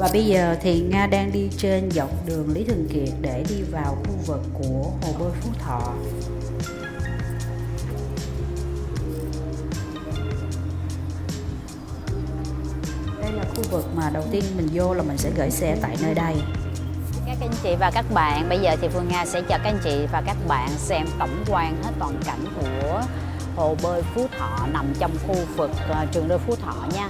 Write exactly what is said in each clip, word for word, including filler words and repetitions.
Và bây giờ thì Nga đang đi trên dọc đường Lý Thường Kiệt để đi vào khu vực của Hồ bơi Phú Thọ. Đây là khu vực mà đầu tiên mình vô là mình sẽ gửi xe tại nơi đây. Các anh chị và các bạn, bây giờ thì Phương Nga sẽ cho các anh chị và các bạn xem tổng quan hết toàn cảnh của Hồ bơi Phú Thọ nằm trong khu vực uh, trường đua Phú Thọ nha.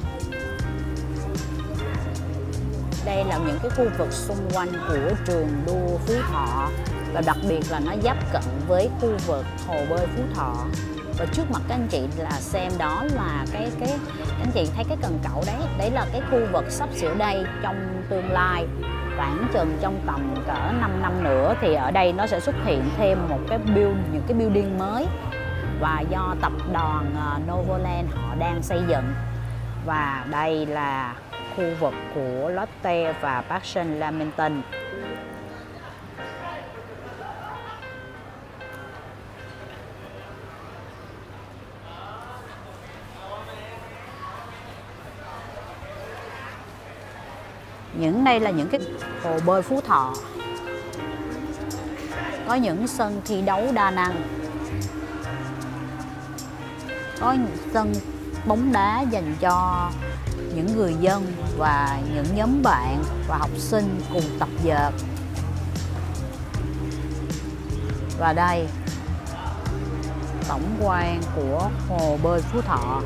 Đây là những cái khu vực xung quanh của trường đua Phú Thọ và đặc biệt là nó giáp cận với khu vực Hồ bơi Phú Thọ. Và trước mặt các anh chị là xem đó là cái cái các anh chị thấy cái cần cẩu đấy, đấy là cái khu vực sắp sửa đây trong tương lai. Khoảng chừng trong tầm cỡ năm năm nữa thì ở đây nó sẽ xuất hiện thêm một cái build, những cái building mới và do tập đoàn Novoland họ đang xây dựng. Và đây là khu vực của Lotte và Passion Lamington. Những đây là những cái hồ bơi Phú Thọ. Có những sân thi đấu đa năng. Có sân bóng đá dành cho những người dân và những nhóm bạn và học sinh cùng tập dượt. Và đây tổng quan của Hồ bơi Phú Thọ.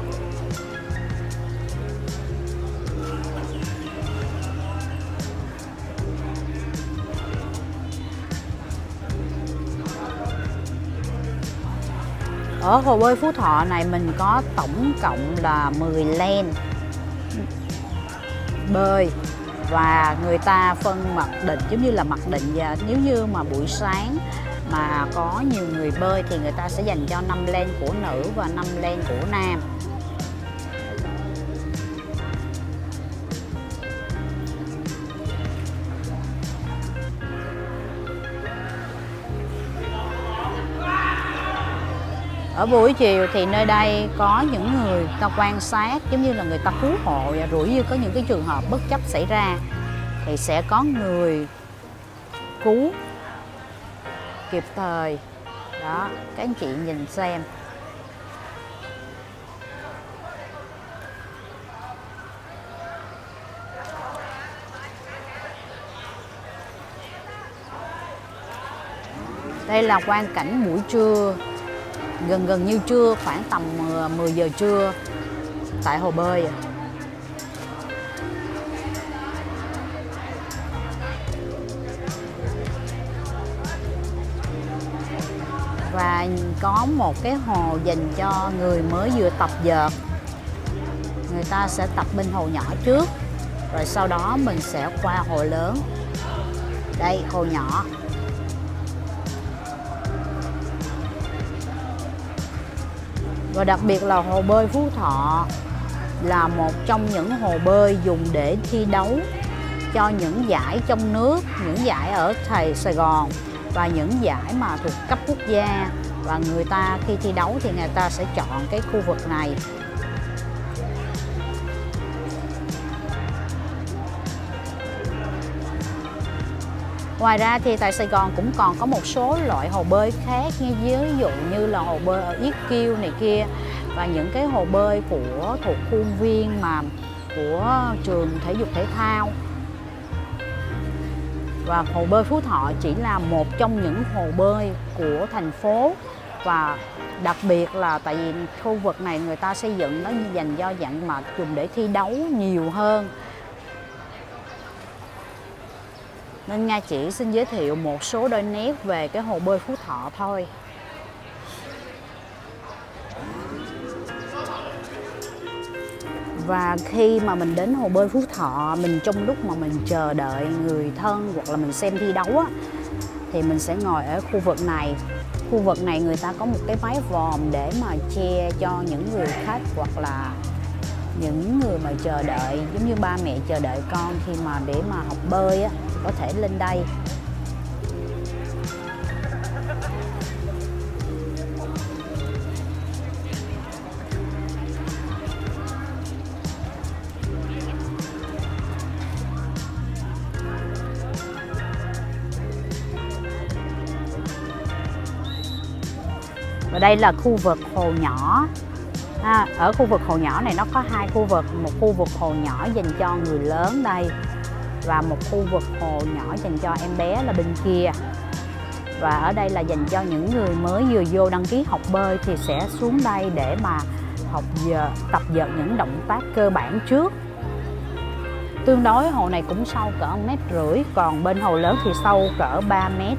Ở Hồ bơi Phú Thọ này mình có tổng cộng là mười lane bơi và người ta phân mặc định giống như là mặc định, và nếu như mà buổi sáng mà có nhiều người bơi thì người ta sẽ dành cho năm lane của nữ và năm lane của nam. Ở buổi chiều thì nơi đây có những người ta quan sát, giống như là người ta cứu hộ, và rủi như có những cái trường hợp bất chấp xảy ra thì sẽ có người cứu kịp thời. Đó, các anh chị nhìn xem. Đây là quang cảnh buổi trưa, gần gần như trưa, khoảng tầm mười giờ trưa tại hồ bơi. Và có một cái hồ dành cho người mới vừa tập vợt. Người ta sẽ tập bên hồ nhỏ trước, rồi sau đó mình sẽ qua hồ lớn. Đây, hồ nhỏ. Và đặc biệt là hồ bơi Phú Thọ là một trong những hồ bơi dùng để thi đấu cho những giải trong nước, những giải ở Sài Gòn và những giải mà thuộc cấp quốc gia. Và người ta khi thi đấu thì người ta sẽ chọn cái khu vực này. Ngoài ra thì tại Sài Gòn cũng còn có một số loại hồ bơi khác, như ví dụ như là hồ bơi ở Yết Kiêu này kia, và những cái hồ bơi của thuộc khuôn viên mà của trường thể dục thể thao. Và hồ bơi Phú Thọ chỉ là một trong những hồ bơi của thành phố, và đặc biệt là tại vì khu vực này người ta xây dựng nó dành cho dạng mà dùng để thi đấu nhiều hơn. Nên Nga chỉ xin giới thiệu một số đôi nét về cái hồ bơi Phú Thọ thôi. Và khi mà mình đến hồ bơi Phú Thọ, mình trong lúc mà mình chờ đợi người thân hoặc là mình xem thi đấu á, thì mình sẽ ngồi ở khu vực này. Khu vực này người ta có một cái mái vòm để mà che cho những người khách hoặc là những người mà chờ đợi, giống như ba mẹ chờ đợi con khi mà để mà học bơi á, có thể lên đây. Và đây là khu vực hồ nhỏ. À, ở khu vực hồ nhỏ này nó có hai khu vực, một khu vực hồ nhỏ dành cho người lớn đây và một khu vực hồ nhỏ dành cho em bé là bên kia. Và ở đây là dành cho những người mới vừa vô đăng ký học bơi thì sẽ xuống đây để mà học giờ, tập dượt những động tác cơ bản trước. Tương đối hồ này cũng sâu cỡ một mét rưỡi, còn bên hồ lớn thì sâu cỡ ba mét.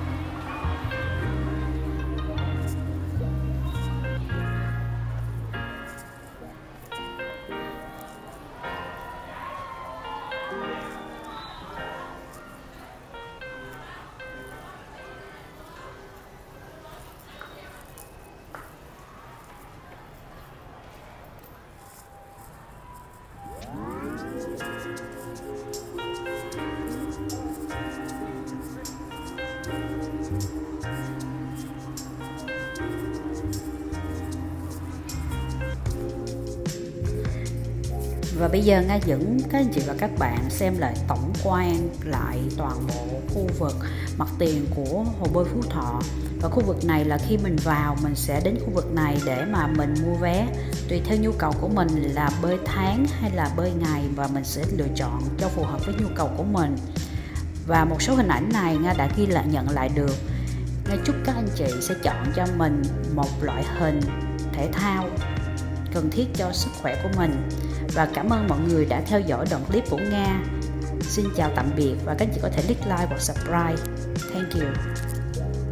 Và bây giờ Nga dẫn các anh chị và các bạn xem lại tổng quan lại toàn bộ khu vực mặt tiền của hồ bơi Phú Thọ. Và khu vực này là khi mình vào mình sẽ đến khu vực này để mà mình mua vé tùy theo nhu cầu của mình là bơi tháng hay là bơi ngày, và mình sẽ lựa chọn cho phù hợp với nhu cầu của mình. Và một số hình ảnh này Nga đã ghi lại nhận lại được. Nga chúc các anh chị sẽ chọn cho mình một loại hình thể thao cần thiết cho sức khỏe của mình. Và cảm ơn mọi người đã theo dõi đoạn clip của Nga. Xin chào tạm biệt và các anh chị có thể click like và subscribe. Thank you.